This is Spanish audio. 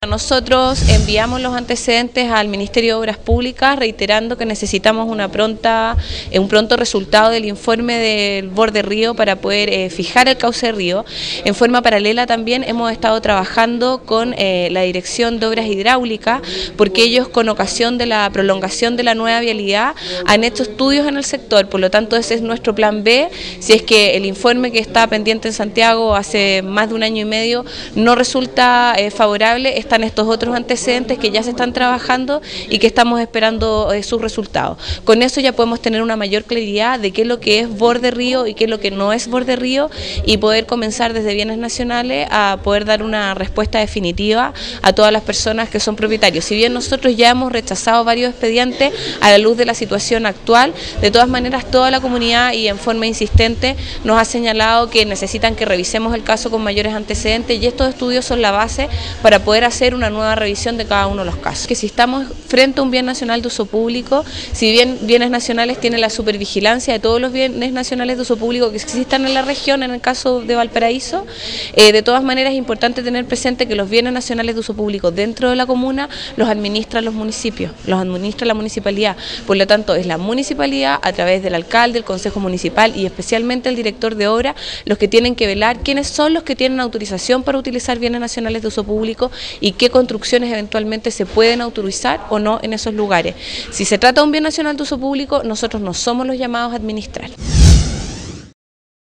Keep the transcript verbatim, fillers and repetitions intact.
Nosotros enviamos los antecedentes al Ministerio de Obras Públicas reiterando que necesitamos una pronta, un pronto resultado del informe del borde río para poder eh, fijar el cauce del río. En forma paralela también hemos estado trabajando con eh, la Dirección de Obras Hidráulicas porque ellos con ocasión de la prolongación de la nueva vialidad han hecho estudios en el sector, por lo tanto ese es nuestro plan B, si es que el informe que está pendiente en Santiago hace más de un año y medio no resulta eh, favorable, están estos otros antecedentes que ya se están trabajando y que estamos esperando eh, sus resultados. Con eso ya podemos tener una mayor claridad de qué es lo que es borde río y qué es lo que no es borde río y poder comenzar desde bienes nacionales a poder dar una respuesta definitiva a todas las personas que son propietarios. Si bien nosotros ya hemos rechazado varios expedientes a la luz de la situación actual, de todas maneras toda la comunidad y en forma insistente nos ha señalado que necesitan que revisemos el caso con mayores antecedentes y estos estudios son la base para poder hacer una nueva revisión de cada uno de los casos. Que si estamos frente a un bien nacional de uso público, si bien bienes nacionales tiene la supervigilancia de todos los bienes nacionales de uso público que existan en la región, en el caso de Valparaíso, eh, de todas maneras es importante tener presente que los bienes nacionales de uso público dentro de la comuna los administran los municipios, los administra la municipalidad, por lo tanto es la municipalidad a través del alcalde, el consejo municipal y especialmente el director de obra los que tienen que velar quiénes son los que tienen autorización para utilizar bienes nacionales de uso público y qué construcciones eventualmente se pueden autorizar o no en esos lugares. Si se trata de un bien nacional de uso público, nosotros no somos los llamados a administrar.